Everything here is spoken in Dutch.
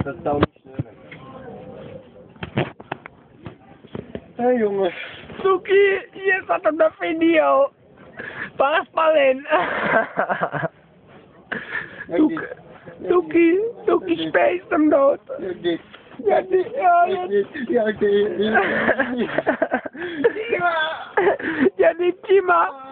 Dat zou niet snurren. Hé jongens. Suki, je zat op de video. Paraspalin. Suki speest hem dood. Ja, die. Ja, die Kima.